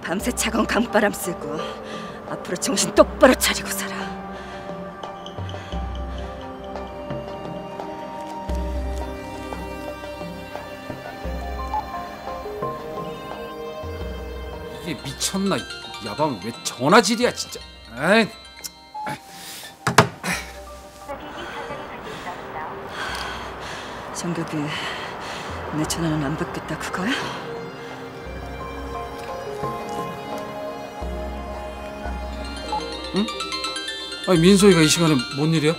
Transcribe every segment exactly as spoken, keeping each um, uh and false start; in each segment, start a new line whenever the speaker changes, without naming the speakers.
밤새 차가운 강바람 쐬고 앞으로 정신 똑바로 차리고 살아.
이게 미쳤나? 야밤 왜 전화질이야 진짜. 에이.
정격이 내 전화는 안 받겠다 그거야?
응? 아니 민소희가 이 시간에 뭔 일이야?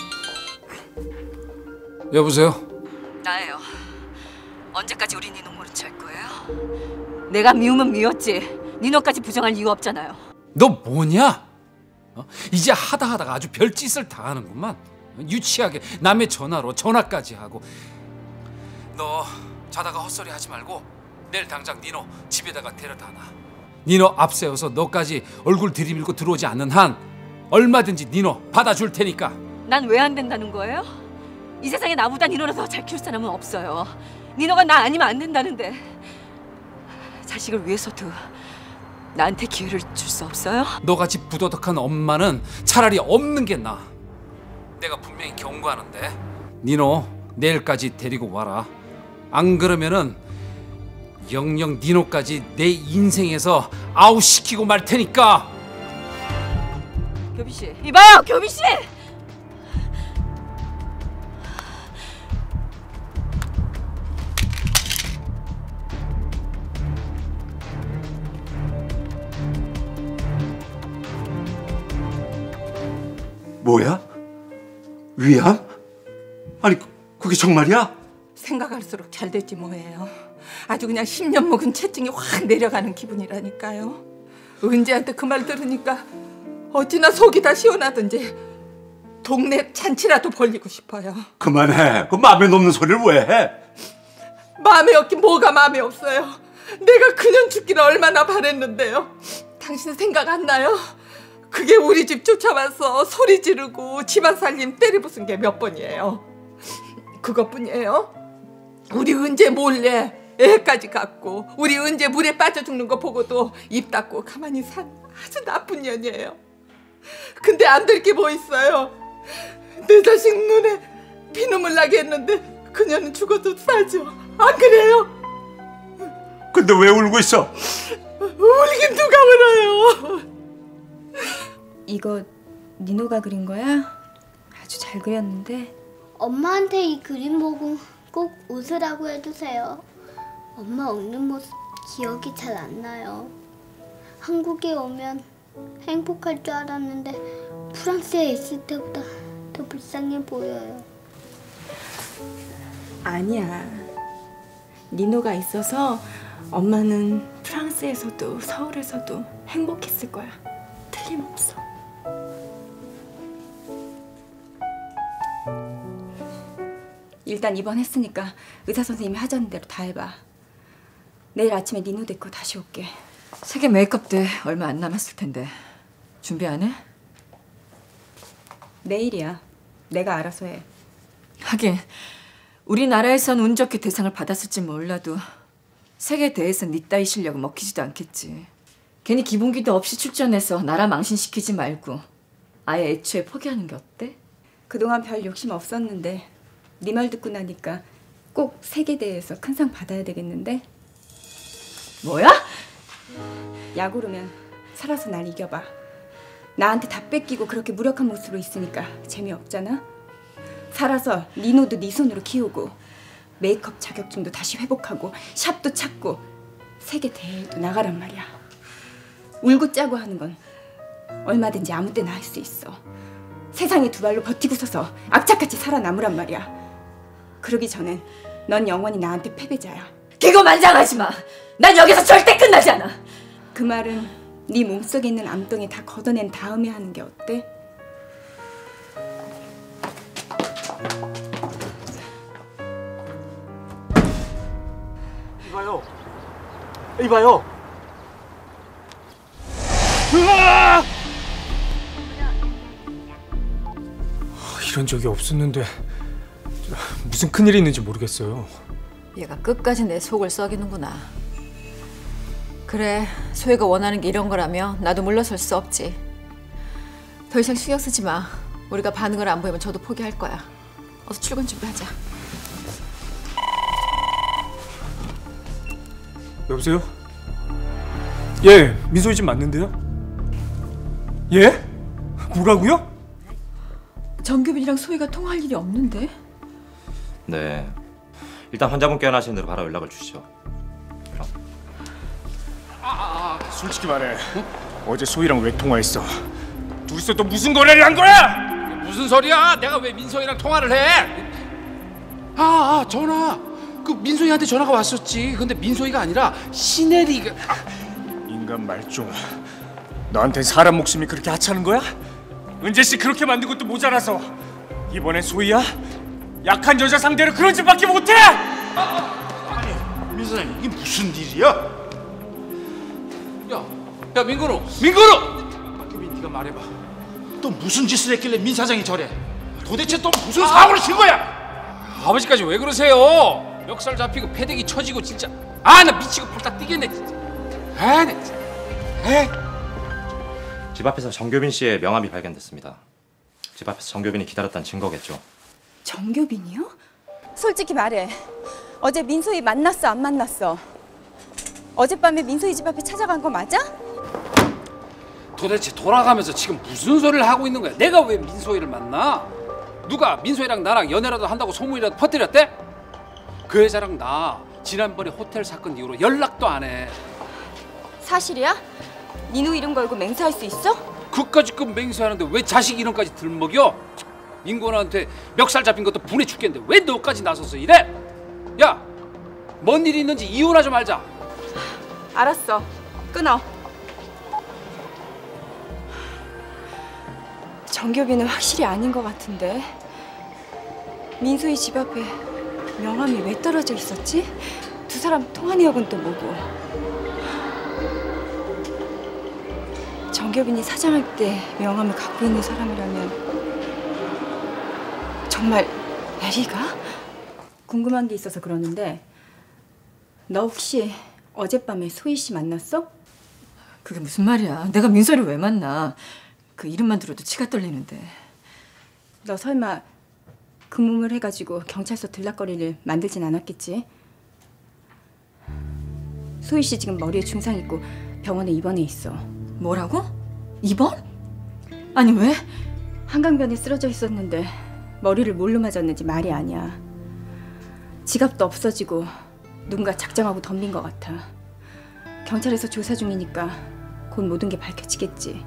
여보세요?
나예요. 언제까지 우리 니노 모른 척 할 거예요? 내가 미우면 미웠지 니노까지 부정할 이유 없잖아요.
너 뭐냐? 어? 이제 하다 하다가 아주 별짓을 다 하는구만. 유치하게 남의 전화로 전화까지 하고. 너 자다가 헛소리 하지 말고 내일 당장 니노 집에다가 데려다 놔. 니노 앞세워서 너까지 얼굴 들이밀고 들어오지 않는 한 얼마든지 니노 받아줄 테니까.
난 왜 안 된다는 거예요? 이 세상에 나보다 니노를 더 잘 키울 사람은 없어요. 니노가 나 아니면 안 된다는데 자식을 위해서도 나한테 기회를 줄 수 없어요?
너같이 부도덕한 엄마는 차라리 없는 게 나아. 내가 분명히 경고하는데 니노 내일까지 데리고 와라. 안 그러면은 영영 니노까지 내 인생에서 아웃시키고 말 테니까.
교비씨 이봐요 교비씨!
뭐야? 위암? 아니 그게 정말이야?
생각할수록 잘 됐지 뭐예요. 아주 그냥 십 년 먹은 체증이 확 내려가는 기분이라니까요. 은지한테 그 말 들으니까 어찌나 속이 다 시원하던지 동네 잔치라도 벌리고 싶어요.
그만해. 그 마음에 없는 소리를 왜 해?
마음에 없긴 뭐가 마음에 없어요. 내가 그년 죽기를 얼마나 바랬는데요. 당신 생각 안 나요? 그게 우리 집 쫓아와서 소리 지르고 집안 살림 때려부순 게 몇 번이에요. 그것뿐이에요. 우리 은재 몰래 애까지 갖고 우리 은재 물에 빠져 죽는 거 보고도 입 닫고 가만히 산 아주 나쁜 년이에요. 근데 안 될 게 뭐 있어요. 내 자식 눈에 피눈물 나게 했는데 그녀는 죽어도 살죠. 안 그래요?
근데 왜 울고 있어?
울긴 누가 울어요.
이거 니노가 그린 거야? 아주 잘 그렸는데.
엄마한테 이 그림 보고 꼭 웃으라고 해주세요. 엄마 웃는 모습 기억이 잘 안 나요. 한국에 오면 행복할 줄 알았는데 프랑스에 있을 때보다 더 불쌍해 보여요.
아니야. 니노가 있어서 엄마는 프랑스에서도 서울에서도 행복했을 거야. 틀림없어. 일단 입원했으니까 의사 선생님이 하자는 대로 다 해봐. 내일 아침에 니노 데리고 다시 올게.
세계 메이크업 대 얼마 안 남았을 텐데 준비 안 해?
내일이야. 내가 알아서 해.
하긴 우리나라에선 운 좋게 대상을 받았을지 몰라도 세계 대회에선 니 따위 실력은 먹히지도 않겠지. 괜히 기본기도 없이 출전해서 나라 망신시키지 말고 아예 애초에 포기하는 게 어때?
그동안 별 욕심 없었는데 네 말 듣고 나니까 꼭 세계대회에서 큰 상 받아야 되겠는데?
뭐야?
야구르면 살아서 날 이겨봐. 나한테 다 뺏기고 그렇게 무력한 모습으로 있으니까 재미없잖아? 살아서 니노도 네 손으로 키우고 메이크업 자격증도 다시 회복하고 샵도 찾고 세계대회에도 나가란 말이야. 울고 짜고 하는 건 얼마든지 아무 때나 할 수 있어. 세상에 두 발로 버티고 서서 악착같이 살아남으란 말이야. 그러기 전엔 넌 영원히 나한테 패배자야.
기고만장하지 마. 난 여기서 절대 끝나지 않아.
그 말은 네 몸속에 있는 암덩이 다 걷어낸 다음에 하는 게 어때?
이봐요. 이봐요. 으아!
이런 적이 없었는데 무슨 큰일이 있는지 모르겠어요.
얘가 끝까지 내 속을 썩이는구나. 그래, 소희가 원하는 게 이런 거라면 나도 물러설 수 없지. 더 이상 신경 쓰지 마. 우리가 반응을 안 보이면 저도 포기할 거야. 어서 출근 준비하자.
여보세요? 예, 민소희 집 맞는데요? 예? 뭐라고요?
정규빈이랑 소희가 통화할 일이 없는데?
네. 일단 환자분께 원하시는 대로 바로 연락을 주시죠. 그럼.
아, 아, 솔직히 말해. 어? 어제 소희랑 왜 통화했어? 둘이서 또 무슨 거래를 한 거야?
무슨 소리야? 내가 왜 민소희랑 통화를 해? 아, 아 전화. 그 민소희한테 전화가 왔었지. 근데 민소희가 아니라 신혜리가. 아.
인간 말종. 너한텐 사람 목숨이 그렇게 하찮은 거야? 은재 씨 그렇게 만든 것도 모자라서 이번엔 소희야? 약한 여자 상대로 그런 짓밖에 못해!
아니, 민 사장님 이게 무슨 일이야?
야, 야 민근우, 민근우! 박규빈 네가 말해봐.
또 무슨 짓을 했길래 민 사장이 저래? 도대체 또 무슨 사고를 친 거야?
아버지까지 왜 그러세요? 멱살 잡히고 패대기 쳐지고 진짜. 아, 나 미치고 팔딱 뛰겠네 진짜. 아, 나 진짜. 에이.
집 앞에서 정교빈 씨의 명함이 발견됐습니다. 집 앞에서 정교빈이 기다렸다는 증거겠죠.
정교빈이요? 솔직히 말해. 어제 민소희 만났어, 안 만났어? 어젯밤에 민소희 집 앞에 찾아간 거 맞아?
도대체 돌아가면서 지금 무슨 소리를 하고 있는 거야? 내가 왜 민소희를 만나? 누가 민소희랑 나랑 연애라도 한다고 소문이라도 퍼뜨렸대? 그 여자랑 나 지난번에 호텔 사건 이후로 연락도 안 해.
사실이야? 니누 이름 걸고 맹세할 수 있어?
그까짓 건 맹세하는데 왜 자식 이름까지 들먹여? 민곤한테 멱살 잡힌 것도 분해 죽겠는데 왜 너까지 나서서 이래? 야, 뭔 일이 있는지 이혼하지 말자.
알았어. 끊어. 정교빈은 확실히 아닌 것 같은데. 민소희 집 앞에 명함이 왜 떨어져 있었지? 두 사람 통화 내역은 또 뭐고? 정교빈이 사장할 때 명함을 갖고 있는 사람이라면 정말 에리가? 궁금한 게 있어서 그러는데 너 혹시 어젯밤에 소희 씨 만났어?
그게 무슨 말이야? 내가 민소희를 왜 만나? 그 이름만 들어도 치가 떨리는데.
너 설마 그 몸을 해가지고 경찰서 들락거리를 만들진 않았겠지? 소희 씨 지금 머리에 중상 있고 병원에 입원해 있어.
뭐라고? 입원? 아니 왜?
한강변에 쓰러져 있었는데 머리를 뭘로 맞았는지 말이 아니야. 지갑도 없어지고 누군가 작정하고 덤빈 것 같아. 경찰에서 조사 중이니까 곧 모든 게 밝혀지겠지.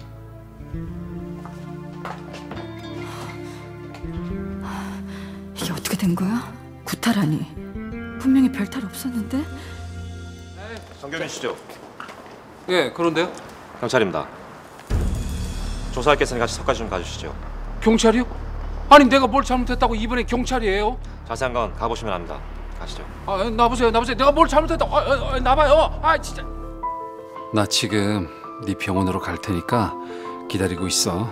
이게 어떻게 된 거야? 구타라니. 분명히 별탈 없었는데?
정교빈 씨죠?
예, 그런데요?
경찰입니다. 조사할 게 있으니 같이 서까지 좀 가주시죠.
경찰이요? 아니 내가 뭘 잘못했다고 이번에 경찰이에요?
자세한 건 가보시면 압니다. 가시죠.
아, 나보세요, 나보세요. 내가 뭘 잘못했다고? 아, 아, 아, 나봐요. 아, 진짜. 나 지금 네 병원으로 갈 테니까 기다리고 있어.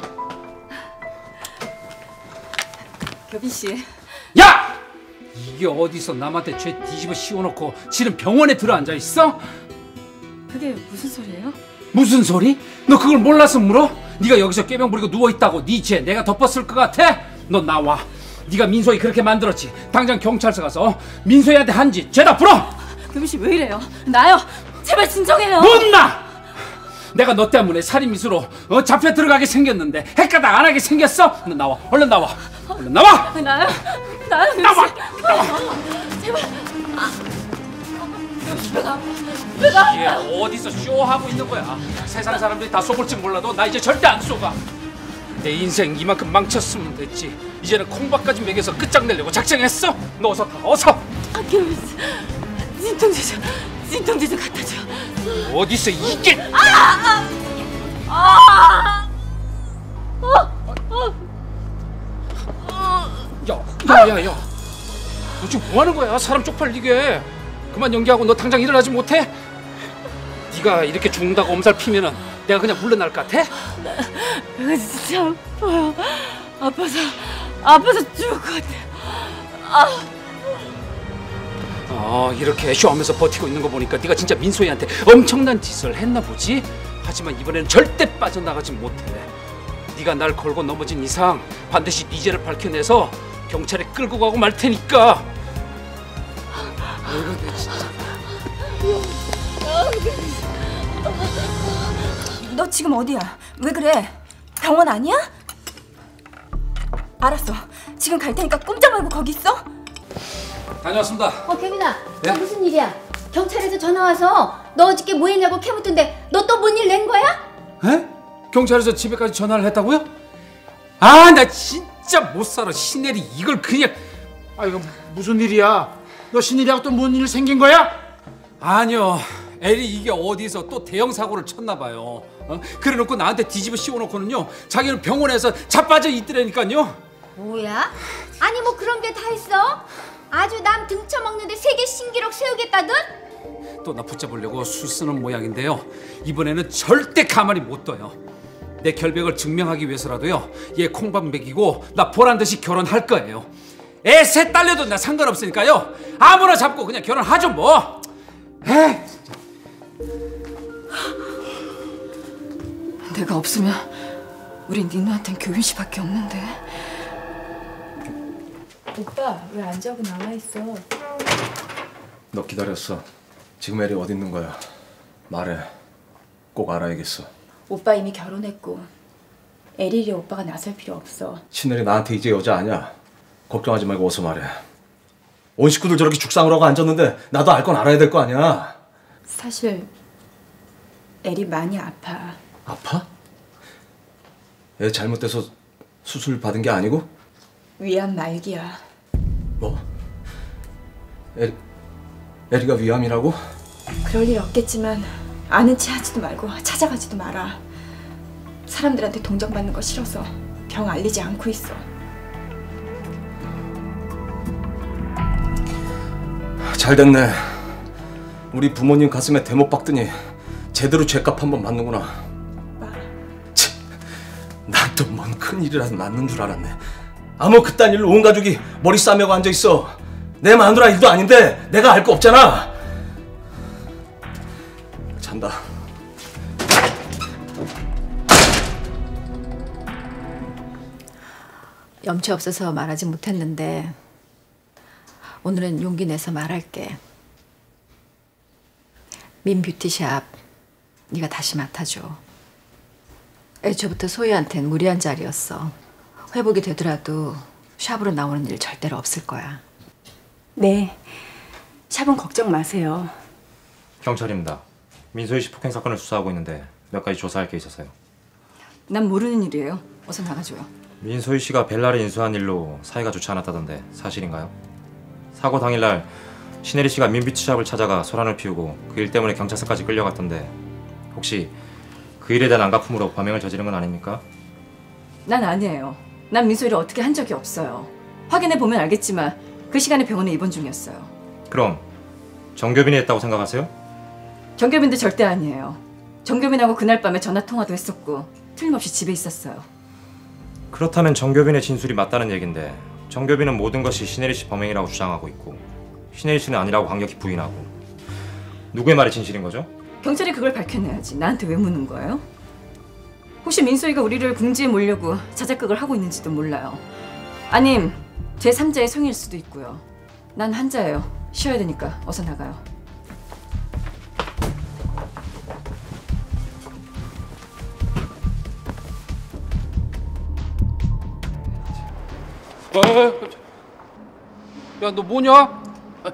교빈 씨.
야! 이게 어디서 남한테 죄 뒤집어 씌워놓고 지금 병원에 들어앉아 있어?
그게 무슨 소리예요?
무슨 소리? 너 그걸 몰라서 물어? 네가 여기서 꾀병 부리고 누워있다고 네 죄 내가 덮었을 것 같아? 너 나와. 네가 민소희 그렇게 만들었지. 당장 경찰서 가서 민소희한테 한 짓 죄다 풀어.
교빈 씨 왜 이래요? 나요. 제발 진정해요.
못 나! 내가 너 때문에 살인 미수로 어, 잡혀 들어가게 생겼는데 헷가닥 안 하게 생겼어? 너 나와. 얼른 나와. 얼른 나와.
나요. 나요.
나와. 나와.
제발. 아. 내가 내가
이게 어디서 쇼하고 있는 거야? 세상 사람들이 다 속을지 몰라도 나 이제 절대 안 속아. 내 인생 이만큼 망쳤으면 됐지. 이제는 콩밥까지 먹여서 끝장내려고 작정했어? 너 어서 가. 어서.
아, 교빈 씨. 진통제 좀 진통제 좀 갖다 줘.
어디서 이게?
아! 아!
야, 야, 야, 야. 너 지금 뭐 하는 거야? 사람 쪽팔리게. 그만 연기하고 너 당장 일어나지 못해? 네가 이렇게 죽는다고 엄살 피면은 내가 그냥 물러날 것 같아?
내가 진짜 아파요. 아파서 아파서 죽을 것 같아. 아.
어, 어, 이렇게 쇼하면서 버티고 있는 거 보니까 네가 진짜 민소희한테 엄청난 짓을 했나 보지? 하지만 이번에는 절대 빠져나가지 못해. 네가 날 걸고 넘어진 이상 반드시 네 죄를 밝혀내서 경찰에 끌고 가고 말 테니까. 아이고, 내 진짜.
너 지금 어디야? 왜 그래? 병원 아니야? 알았어. 지금 갈 테니까 꼼짝 말고 거기 있어.
다녀왔습니다.
어, 케빈아.
네?
너 무슨 일이야? 경찰에서 전화 와서 너 어저께 뭐 했냐고 캐묻던데 너 또 뭔 일 낸 거야?
에? 경찰에서 집에까지 전화를 했다고요? 아, 나 진짜 못 살아. 신혜리 이걸 그냥.
아 이거 무슨 일이야? 너 신일이하고 또 뭔 일 생긴 거야?
아니요. 에리 이게 어디서 또 대형 사고를 쳤나 봐요. 어? 그래놓고 나한테 뒤집어 씌워놓고는요. 자기는 병원에서 자빠져 있더라니까요.
뭐야? 아니 뭐 그런 게 다 있어? 아주 남 등쳐먹는데 세계 신기록 세우겠다든?
또 나 붙잡으려고 수 쓰는 모양인데요. 이번에는 절대 가만히 못 둬요. 내 결백을 증명하기 위해서라도요. 얘 콩밥 먹이고 나 보란듯이 결혼할 거예요. 애 셋 딸려도 나 상관없으니까요. 아무나 잡고 그냥 결혼하죠 뭐. 에이.
내가 없으면 우리 니누한텐 교윤 씨밖에 없는데.
오빠 왜 안 자고 나와 있어?
너 기다렸어. 지금 애리 어디 있는 거야? 말해. 꼭 알아야겠어.
오빠 이미 결혼했고 에리리 오빠가 나설 필요 없어.
신혜리 나한테 이제 여자 아니야. 걱정하지 말고 어서 말해. 온 식구들 저렇게 죽상을 하고 앉았는데 나도 알 건 알아야 될 거 아니야.
사실 에리 많이 아파.
아파? 애 잘못돼서 수술 받은 게 아니고?
위암 말기야.
뭐? 에리, 에리가 위암이라고?
그럴 일 없겠지만 아는 체 하지도 말고 찾아가지도 마라. 사람들한테 동정받는 거 싫어서 병 알리지 않고 있어.
잘 됐네. 우리 부모님 가슴에 대못 박더니 제대로 죄값 한번 맞는구나.
오빠.
난 또 뭔 큰일이라도 낳는 줄 알았네. 아무 그딴 일로 온 가족이 머리 싸매고 앉아있어. 내 마누라 일도 아닌데 내가 알 거 없잖아. 잔다.
염치 없어서 말하지 못했는데 오늘은 용기 내서 말할게. 민 뷰티샵 네가 다시 맡아줘. 애초부터 소희한텐 무리한 자리였어. 회복이 되더라도 샵으로 나오는 일 절대로 없을 거야.
네. 샵은 걱정 마세요.
경찰입니다. 민소희 씨 폭행 사건을 수사하고 있는데 몇 가지 조사할 게 있어서요.
난 모르는 일이에요. 어서 나가줘요.
민소희 씨가 벨라를 인수한 일로 사이가 좋지 않았다던데 사실인가요? 사고 당일날 신혜리 씨가 민뷰티샵을 찾아가 소란을 피우고 그 일 때문에 경찰서까지 끌려갔던데 혹시 그 일에 대한 안갚음으로 범행을 저지른 건 아닙니까?
난 아니에요. 난 민소희를 어떻게 한 적이 없어요. 확인해 보면 알겠지만 그 시간에 병원에 입원 중이었어요.
그럼 정교빈이 했다고 생각하세요?
정교빈도 절대 아니에요. 정교빈하고 그날 밤에 전화 통화도 했었고 틀림없이 집에 있었어요.
그렇다면 정교빈의 진술이 맞다는 얘긴데 정교빈은 모든 것이 신혜리 씨 범행이라고 주장하고 있고 신혜리 씨는 아니라고 강력히 부인하고 누구의 말이 진실인 거죠?
경찰이 그걸 밝혀내야지. 나한테 왜 묻는 거예요? 혹시 민소희가 우리를 궁지에 몰려고 자작극을 하고 있는지도 몰라요. 아님 제삼자의 성일 수도 있고요. 난 환자예요. 쉬어야 되니까 어서 나가요.
야, 너 뭐냐? 아,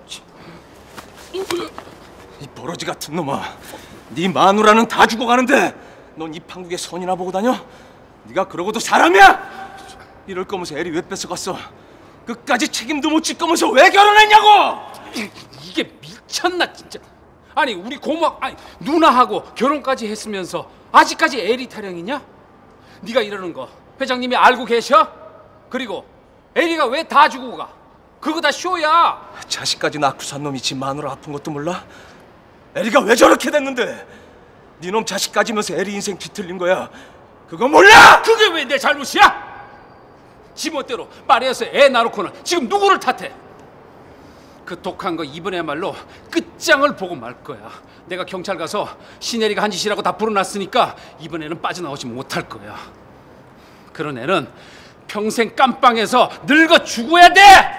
이 버러지 같은 놈아. 네 마누라는 다 죽어가는데 넌 이 판국에 선이나 보고 다녀? 네가 그러고도 사람이야? 이럴 거면서 애리 왜 뺏어갔어? 끝까지 책임도 못 질 거면서 왜 결혼했냐고!
이게 미쳤나 진짜. 아니 우리 고모 아니 누나하고 결혼까지 했으면서 아직까지 애리 타령이냐? 네가 이러는 거 회장님이 알고 계셔? 그리고 애리가 왜 다 죽고 가? 그거 다 쇼야.
자식까지 낳고 산 놈이 지 마누라 아픈 것도 몰라? 애리가 왜 저렇게 됐는데? 네 놈 자식 가지면서 애리 인생 뒤틀린 거야. 그거 몰라?
그게 왜 내 잘못이야? 지멋대로 말해서 애 낳고는 지금 누구를 탓해? 그 독한 거 이번에야말로 끝장을 보고 말 거야. 내가 경찰 가서 신혜리가 한 짓이라고 다 풀어놨으니까 이번에는 빠져나오지 못할 거야. 그런 애는 평생 깜빵에서 늙어 죽어야 돼!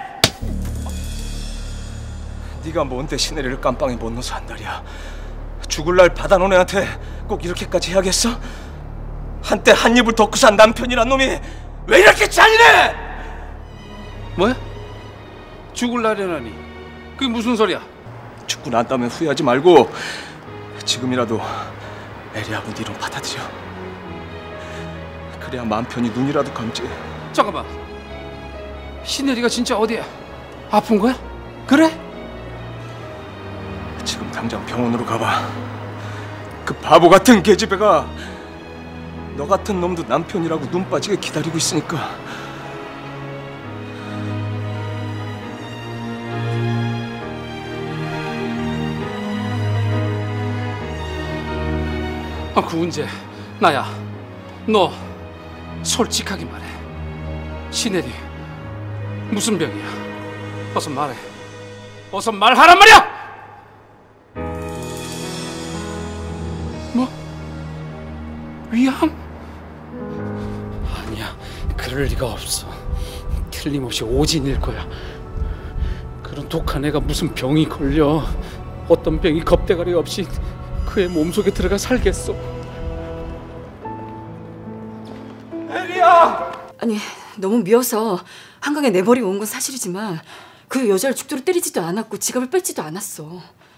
네가 뭔데 신혜리를 깜빵에 못 넣어서 한달이야. 죽을 날 받아놓은 애한테 꼭 이렇게까지 해야겠어? 한때 한 입을 덮고 산 남편이란 놈이 왜 이렇게 잔인해!
뭐야? 죽을 날이라니 그게 무슨 소리야?
죽고 난 다음에 후회하지 말고 지금이라도 애리하고 네 이름 받아들여. 그래야 마음 편히 눈이라도 감지.
잠깐만, 신혜리가 진짜 어디야? 아픈 거야? 그래?
지금 당장 병원으로 가봐. 그 바보 같은 계집애가 너 같은 놈도 남편이라고 눈 빠지게 기다리고 있으니까.
아, 구은재, 나야. 너 솔직하게 말해. 신혜리 무슨 병이야? 어서 말해. 어서 말하란 말이야! 뭐? 위암? 아니야, 그럴 리가 없어. 틀림없이 오진일 거야. 그런 독한 애가 무슨 병이 걸려. 어떤 병이 겁대가리 없이 그의 몸속에 들어가 살겠어.
애리야!
아니, 너무 미워서 한강에 내버리고 온 건 사실이지만 그 여자를 죽도록 때리지도 않았고 지갑을 뺏지도 않았어.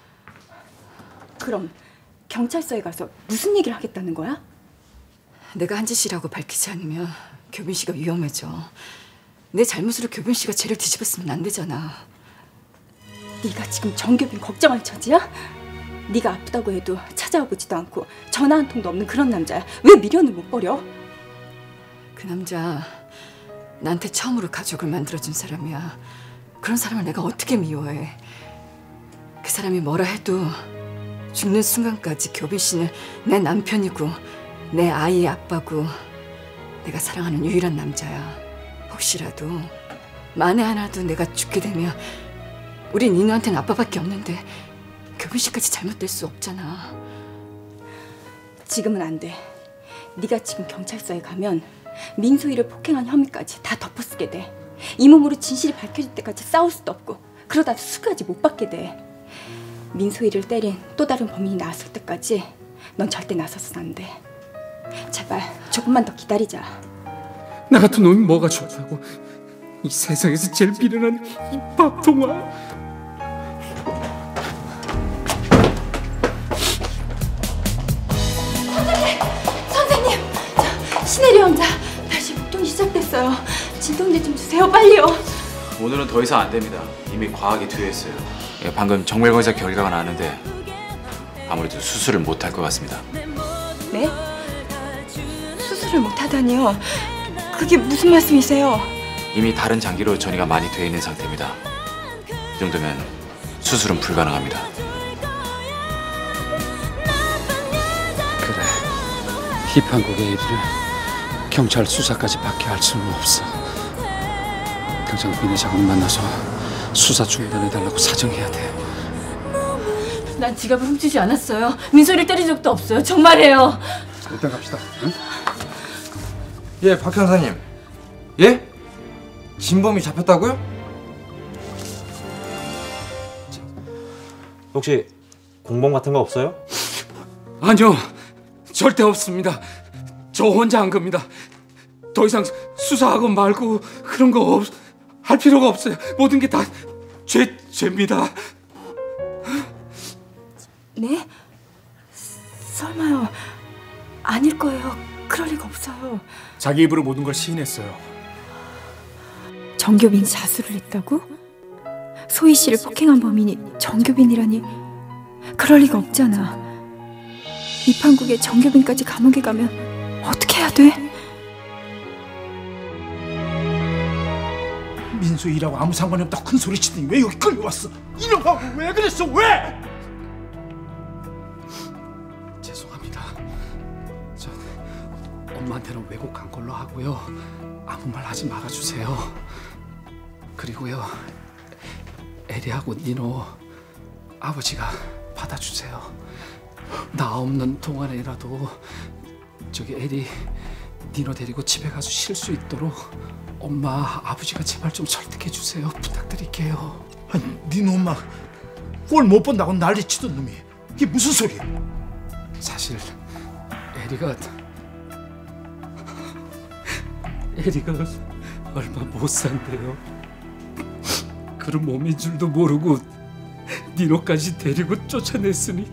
그럼 경찰서에 가서 무슨 얘기를 하겠다는 거야?
내가 한 짓이라고 밝히지 않으면 교빈 씨가 위험해져. 내 잘못으로 교빈 씨가 죄를 뒤집었으면 안 되잖아.
네가 지금 정교빈 걱정할 처지야? 네가 아프다고 해도 찾아와 보지도 않고 전화 한 통도 없는 그런 남자야. 왜 미련을 못 버려?
그 남자 나한테 처음으로 가족을 만들어준 사람이야. 그런 사람을 내가 어떻게 미워해. 그 사람이 뭐라 해도 죽는 순간까지 교빈 씨는 내 남편이고 내 아이의 아빠고 내가 사랑하는 유일한 남자야. 혹시라도 만에 하나도 내가 죽게 되면 우리 니누한테는 아빠밖에 없는데 교빈 씨까지 잘못될 수 없잖아.
지금은 안 돼. 네가 지금 경찰서에 가면 민소희를 폭행한 혐의까지 다 덮어쓰게 돼. 이 몸으로 진실이 밝혀질 때까지 싸울 수도 없고 그러다 수까지 못 받게 돼. 민소희를 때린 또 다른 범인이 나왔을 때까지 넌 절대 나서선 안 돼. 제발 조금만 더 기다리자.
나 같은 놈이 뭐가 좋다고. 이 세상에서 제일 미련한 이 밥통아.
선생님! 저 신혜리 환자 다시 복통이 시작됐어요. 진통제 좀 주세요, 빨리요.
오늘은 더 이상 안 됩니다. 이미 과학이 투여했어요. 예, 방금 정밀검사 결과가 나왔는데 아무래도 수술을 못할 것 같습니다.
네? 수술을 못하다니요? 그게 무슨 말씀이세요?
이미 다른 장기로 전이가 많이 되어 있는 상태입니다. 이 정도면 수술은 불가능합니다.
그래, 힙한국의 애들을 경찰 수사까지 받게 할 수는 없어. 당장 민 회장을 만나서 수사 중단해달라고 사정해야 돼.
난 지갑을 훔치지 않았어요. 민소리를 때린 적도 없어요. 정말이에요.
일단 갑시다. 응?
예, 박 형사님. 예? 진범이 잡혔다고요?
혹시 공범 같은 거 없어요?
아니요, 절대 없습니다. 저 혼자 한 겁니다. 더 이상 수사하고 말고 그런 거 없, 할 필요가 없어요. 모든 게 다 죄, 죄입니다.
네? 설마요. 아닐 거예요. 그럴 리가 없어요.
자기 입으로 모든 걸 시인했어요.
정교빈이 자수를 했다고? 소희 씨를 폭행한 범인이 정교빈이라니 그럴 리가 없잖아. 이판국에 정교빈까지 감옥에 가면 어떻게 해야 돼?
민수이라고 아무 상관이 없다 큰 소리 치더니 왜 여기 끌려왔어? 이놈아 왜 그랬어 왜?
죄송합니다. 저 엄마한테는 왜곡한 걸로 하고요. 아무 말 하지 말아주세요. 그리고요, 에리하고 니노 아버지가 받아주세요. 나 없는 동안에라도 저기 에리 니노 데리고 집에 가서 쉴 수 있도록 엄마 아버지가 제발 좀 설득해 주세요. 부탁드릴게요.
아니, 니네 엄마 꼴 못 본다고 난리치던 놈이 이게 무슨 소리야?
사실 에리가 에리가 얼마 못 산대요. 그런 몸인 줄도 모르고 니노까지 데리고 쫓아냈으니.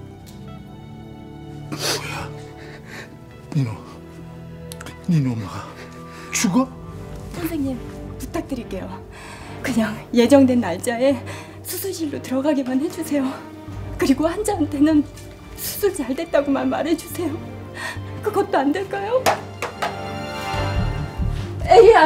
뭐야? 니노, 니네 엄마가 죽어?
선생님 부탁드릴게요. 그냥 예정된 날짜에 수술실로 들어가게만 해주세요. 그리고 환자한테는 수술 잘 됐다고만 말해주세요. 그것도 안 될까요? 에이야!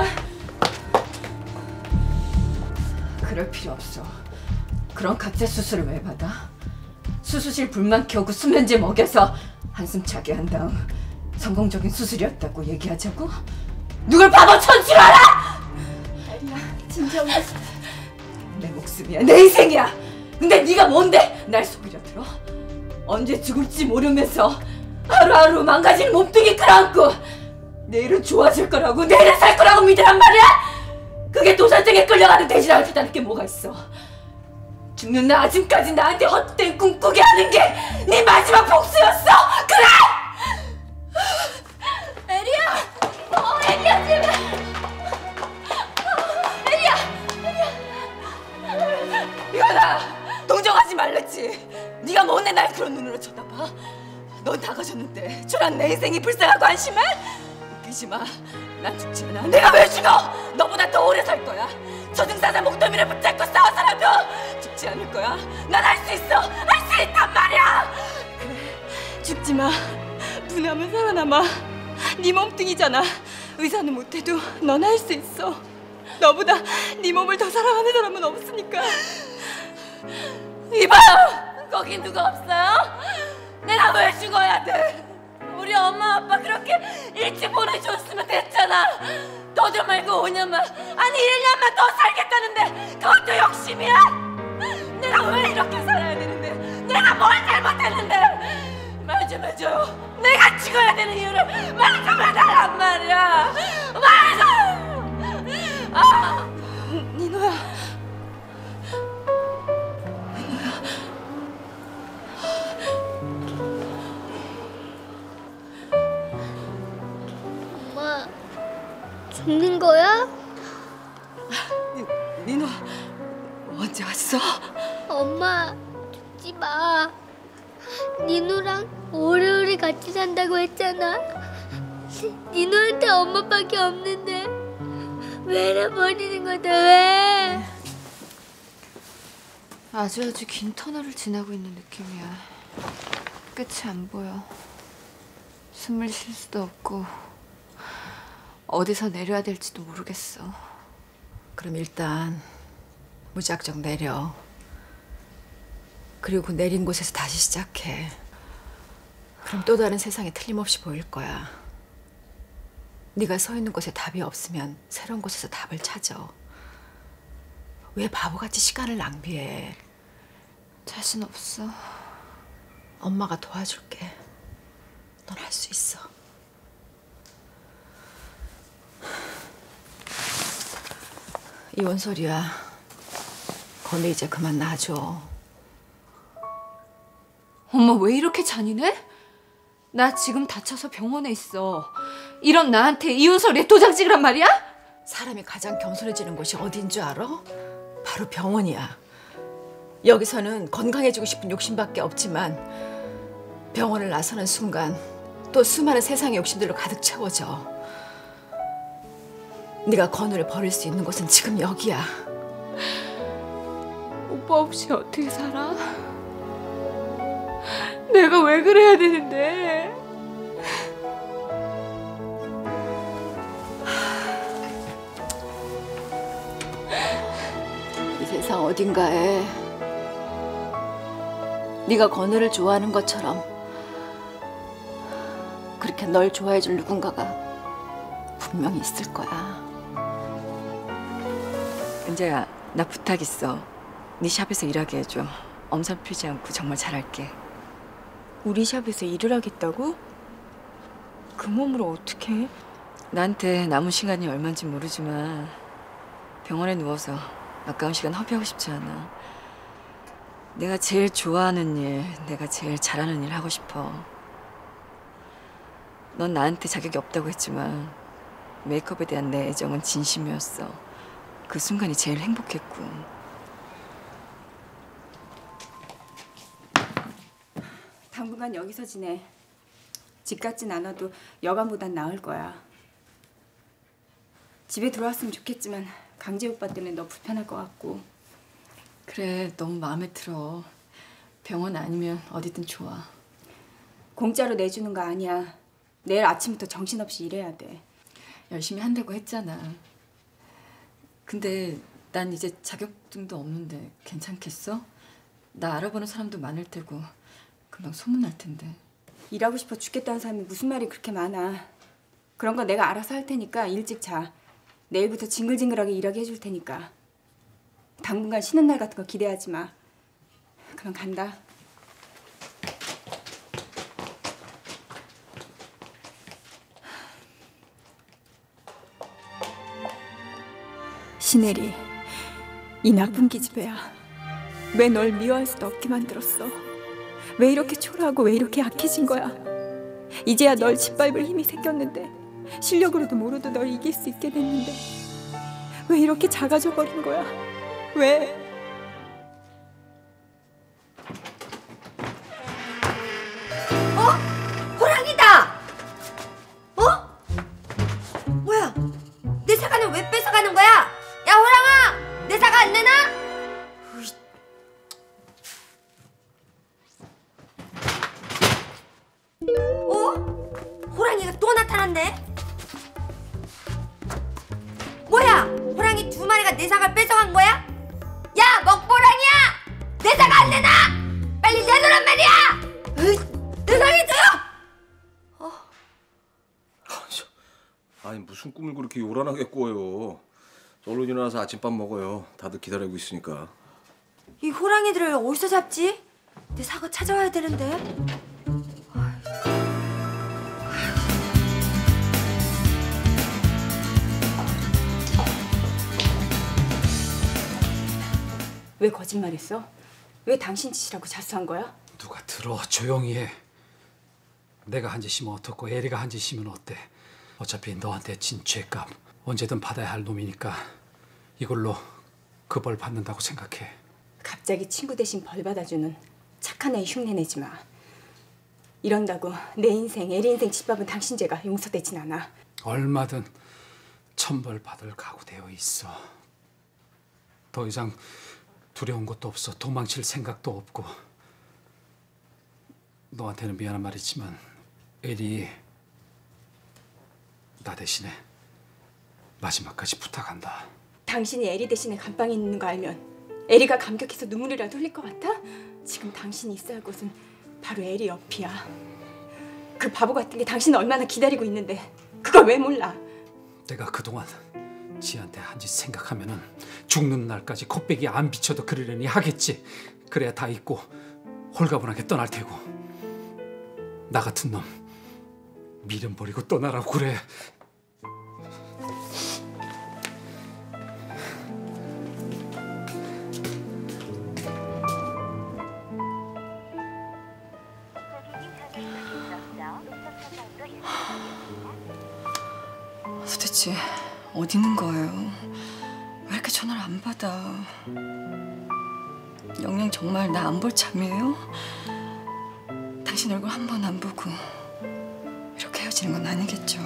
그럴 필요 없어. 그런 가짜 수술을 왜 받아? 수술실 불만 켜고 수면제 먹여서 한숨 차게 한 다음 성공적인 수술이었다고 얘기하자고? 누굴 바보처럼 치료하라!
에이야, 진정해.
내 목숨이야, 내 인생이야. 근데 네가 뭔데 날 속이려 들어? 언제 죽을지 모르면서 하루하루 망가지는 몸뚱이 끌어안고 내일은 좋아질 거라고, 내일은 살 거라고 믿으란 말이야? 그게 도산장에 끌려가는 대신할 테다는 게 뭐가 있어? 죽는 나 아직까지 나한테 헛된 꿈 꾸게 하는 게 네 마지막 복수였어! 그래!
에리야! 어, 에리야 제발! 어, 에리야! 에리야!
이거다! 동정하지 말랬지. 네가 뭔데 날 그런 눈으로 쳐다봐? 넌 다 가졌는데 저랑 내 인생이 불쌍하고 안심해? 웃기지 마. 난 죽지 않아. 내가 왜 죽어? 너보다 더 오래 살 거야. 저승사자 목덜미를 붙잡고 싸워서라도 죽지 않을 거야. 난 할 수 있어. 할 수 있단 말이야.
그래, 죽지 마. 분하면 살아남아. 네 몸뚱이잖아. 의사는 못해도 넌 할 수 있어. 너보다 네 몸을 더 사랑하는 사람은 없으니까.
이봐요! 거긴 누가 없어요? 내가 왜 죽어야 돼? 우리 엄마 아빠 그렇게 일찍 보내줬으면 됐잖아. 너도 말고 오 년만, 아니 일 년만 더 살겠다는데 그것도 욕심이야? 내가 왜 이렇게 살아야 되는데? 내가 뭘 잘못했는데? 말 좀 해줘요. 내가 죽어야 되는 이유를 말 좀 해달란 말이야. 말 좀! 아!
니노야.
엄마, 죽는 거야?
니, 니노 언제 왔어?
엄마, 죽지 마. 니노랑 오래오래 같이 산다고 했잖아. 니노한테 엄마밖에 없는데 왜 나 버리는 거다, 왜?
아주 아주 긴 터널을 지나고 있는 느낌이야. 끝이 안 보여. 숨을 쉴 수도 없고 어디서 내려야 될지도 모르겠어.
그럼 일단 무작정 내려. 그리고 그 내린 곳에서 다시 시작해. 그럼 또 다른 세상이 틀림없이 보일 거야. 네가 서 있는 곳에 답이 없으면 새로운 곳에서 답을 찾아. 왜 바보같이 시간을 낭비해?
자신 없어.
엄마가 도와줄게. 넌 할 수 있어. 이원솔이야. 건우 이제 그만 놔줘.
엄마 왜 이렇게 잔인해? 나 지금 다쳐서 병원에 있어. 이런 나한테 이혼설에 도장 찍으란 말이야?
사람이 가장 겸손해지는 곳이 어딘 줄 알아? 바로 병원이야. 여기서는 건강해지고 싶은 욕심밖에 없지만 병원을 나서는 순간 또 수많은 세상의 욕심들로 가득 채워져. 네가 건우를 버릴 수 있는 곳은 지금 여기야.
오빠 없이 어떻게 살아? 내가 왜 그래야 되는데?
이 세상 어딘가에 네가 건우를 좋아하는 것처럼 그렇게 널 좋아해줄 누군가가 분명히 있을 거야.
은재야, 나 부탁 있어. 네 샵에서 일하게 해줘. 엄살 피지 않고 정말 잘할게.
우리 샵에서 일을 하겠다고? 그 몸으로 어떻게 해?
나한테 남은 시간이 얼마인지 모르지만 병원에 누워서 아까운 시간 허비하고 싶지 않아. 내가 제일 좋아하는 일, 내가 제일 잘하는 일 하고 싶어. 넌 나한테 자격이 없다고 했지만 메이크업에 대한 내 애정은 진심이었어. 그 순간이 제일 행복했고.
당분간 여기서 지내. 집 같진 않아도 여간보단 나을 거야. 집에 들어왔으면 좋겠지만 강재 오빠 때문에 너 불편할 것 같고.
그래, 너무 마음에 들어. 병원 아니면 어디든 좋아.
공짜로 내주는 거 아니야. 내일 아침부터 정신없이 일해야 돼.
열심히 한다고 했잖아. 근데 난 이제 자격증도 없는데 괜찮겠어? 나 알아보는 사람도 많을 테고 금방 소문날 텐데.
일하고 싶어 죽겠다는 사람이 무슨 말이 그렇게 많아. 그런 거 내가 알아서 할 테니까 일찍 자. 내일부터 징글징글하게 일하게 해줄 테니까. 당분간 쉬는 날 같은 거 기대하지 마. 그럼 간다. 신혜리, 이 나쁜 기집애야. 왜 널 미워할 수도 없게 만들었어? 왜 이렇게 초라하고 왜 이렇게 약해진 거야? 이제야 널 짓밟을 힘이 생겼는데, 실력으로도 모르도 널 이길 수 있게 됐는데 왜 이렇게 작아져 버린 거야? 왜?
어? 호랑이다! 어? 뭐야? 내 사과는 왜 뺏어가는 거야? 야 호랑아! 내 사과 안 내놔? 어? 호랑이가 또 나타났네? 뭐야? 호랑이 두 마리가 내 사과를 뺏어간 거야? 야 먹보랑이야! 내 사과 안 내놔! 빨리 내놓으란 말이야! 으이, 내 사과 줘요!
아니 무슨 꿈을 그렇게 요란하게 꿔요. 얼른 일어나서 아침밥 먹어요. 다들 기다리고 있으니까.
이 호랑이들을 어디서 잡지? 내 사과 찾아와야 되는데.
왜 거짓말했어? 왜 당신 짓이라고 자수한 거야?
누가 들어. 조용히 해. 내가 한 짓이면 어떻고 에리가 한 짓이면 어때. 어차피 너한테 진 죄값 언제든 받아야 할 놈이니까 이걸로 그 벌 받는다고 생각해.
갑자기 친구 대신 벌 받아주는 착한 애 흉내 내지 마. 이런다고 내 인생, 에리 인생 짓밟은 당신 죄가 용서되진 않아.
얼마든 천벌 받을 각오되어 있어. 더 이상 두려운 것도 없어. 도망칠 생각도 없고. 너한테는 미안한 말이지만 에리 나 대신에 마지막까지 부탁한다.
당신이 에리 대신에 감방에 있는 거 알면 에리가 감격해서 눈물이라도 흘릴 것 같아? 지금 당신이 있어야 할 곳은 바로 에리 옆이야. 그 바보 같은 게 당신을 얼마나 기다리고 있는데 그걸 왜 몰라?
내가 그동안 지한테 한 짓 생각하면은 죽는 날까지 코빼기 안 비춰도 그러려니 하겠지. 그래야 다 잊고 홀가분하게 떠날 테고. 나 같은 놈 미련 버리고 떠나라고 그래.
도대체 어디 있는 거예요? 왜 이렇게 전화를 안 받아? 영영 정말 나 안 볼 참이에요? 당신 얼굴 한 번 안 보고 이렇게 헤어지는 건 아니겠죠?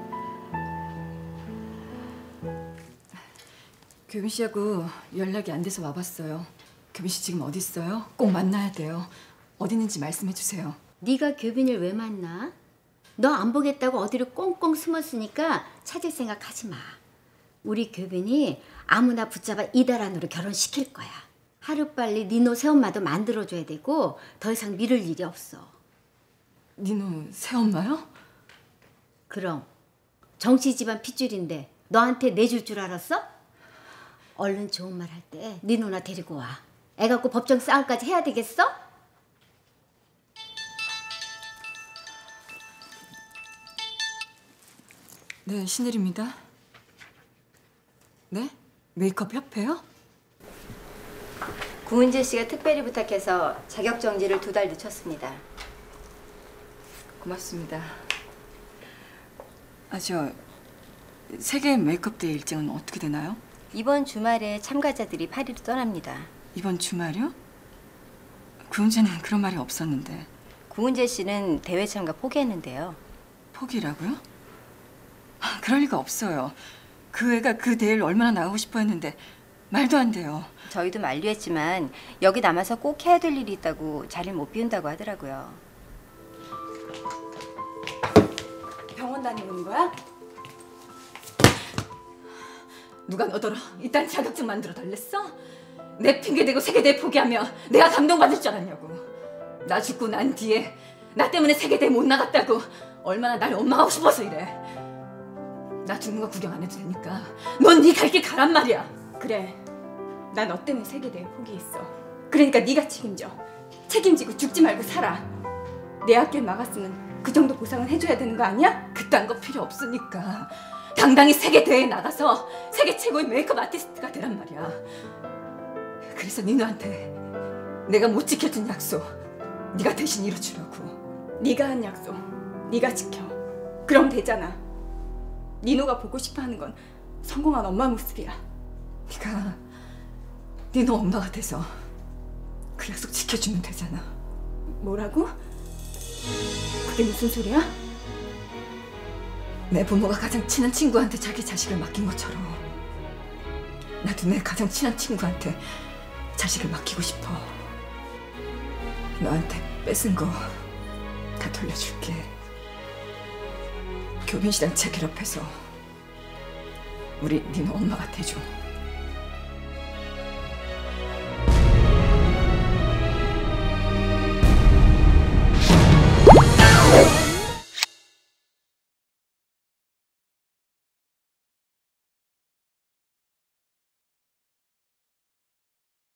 교빈 씨하고 연락이 안 돼서 와봤어요. 교빈 씨 지금 어디 있어요? 꼭 만나야 돼요. 어디 있는지 말씀해 주세요.
네가 교빈을 왜 만나? 너 안 보겠다고 어디로 꽁꽁 숨었으니까 찾을 생각 하지 마. 우리 교빈이 아무나 붙잡아 이달 안으로 결혼시킬 거야. 하루빨리 니노 새엄마도 만들어줘야 되고 더 이상 미룰 일이 없어.
니노 새엄마요?
그럼 정치 집안 핏줄인데 너한테 내줄 줄 알았어? 얼른 좋은 말 할 때 네 누나 데리고 와. 애 갖고 법정 싸움까지 해야 되겠어?
네, 신혜리입니다. 네? 메이크업 협회요?
구은재 씨가 특별히 부탁해서 자격 정지를 두 달 늦췄습니다.
고맙습니다. 아, 저 세계 메이크업 대회 일정은 어떻게 되나요?
이번 주말에 참가자들이 파리로 떠납니다.
이번 주말이요? 구은재는 그런 말이 없었는데.
구은재 씨는 대회 참가 포기했는데요.
포기라고요? 아, 그럴 리가 없어요. 그 애가 그 대회를 얼마나 나가고 싶어 했는데 말도 안 돼요.
저희도 만류했지만 여기 남아서 꼭 해야 될 일이 있다고 자리를 못 비운다고 하더라고요.
병원 다녀오는 거야? 누가 너더러 이딴 자격증 만들어 달랬어? 내 핑계 대고 세계대회 포기하면 내가 감동받을 줄 알았냐고. 나 죽고 난 뒤에 나 때문에 세계대회 못 나갔다고 얼마나 날 원망하고 싶어서 이래. 나 죽는 거 구경 안 해도 되니까 넌 네 갈 길 가란 말이야.
그래, 난 너 때문에 세계대회 포기했어. 그러니까 네가 책임져. 책임지고 죽지 말고 살아. 내 앞길 막았으면 그 정도 보상은 해줘야 되는 거 아니야?
그딴 거 필요 없으니까 당당히 세계대회에 나가서 세계 최고의 메이크업 아티스트가 되란 말이야. 그래서 니누한테 내가 못 지켜준 약속 네가 대신 이뤄주려고.
네가 한 약속 네가 지켜. 그럼 되잖아. 니노가 보고 싶어하는 건 성공한 엄마 모습이야.
네가 니노 엄마가 돼서 그 약속 지켜주면 되잖아.
뭐라고? 그게 무슨 소리야?
내 부모가 가장 친한 친구한테 자기 자식을 맡긴 것처럼 나도 내 가장 친한 친구한테 자식을 맡기고 싶어. 너한테 뺏은 거 다 돌려줄게. 교빈 씨랑 재결합해서 우리 니노 엄마가 돼줘.